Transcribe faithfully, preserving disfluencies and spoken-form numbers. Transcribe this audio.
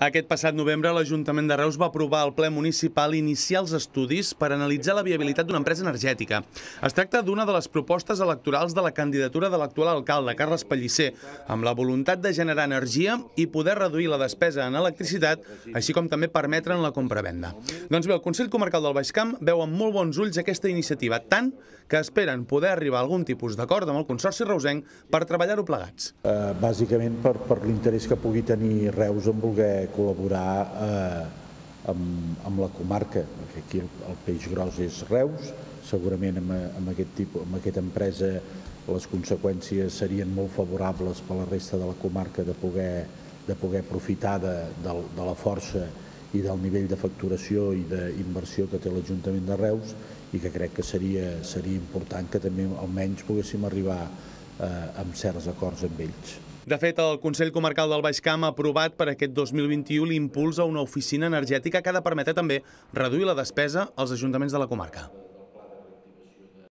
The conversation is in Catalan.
Aquest passat novembre, l'Ajuntament de Reus va aprovar al ple municipal iniciar els estudis per analitzar la viabilitat d'una empresa energètica. Es tracta d'una de les propostes electorals de la candidatura de l'actual alcalde, Carles Pellicer, amb la voluntat de generar energia i poder reduir la despesa en electricitat, així com també permetre'n la compra-venda. Doncs bé, el Consell Comarcal del Baix Camp veu amb molt bons ulls aquesta iniciativa, tant que esperen poder arribar a algun tipus d'acord amb el Consorci reusenc per treballar-ho plegats. Uh, bàsicament per, per l'interès que pugui tenir Reus en voler col·laborar eh, amb, amb la comarca, perquè aquí el, el peix gros és Reus, segurament amb, amb, aquest tipus, amb aquesta empresa les conseqüències serien molt favorables per a la resta de la comarca de poder, de poder aprofitar de, de, de la força i del nivell de facturació i d'inversió que té l'Ajuntament de Reus, i que crec que seria, seria important que també almenys poguéssim arribar eh, amb certs acords amb ells. De fet, el Consell Comarcal del Baix Camp ha aprovat per aquest dos mil vint-i-u l'impuls a una oficina energètica que ha de permetre també reduir la despesa als ajuntaments de la comarca.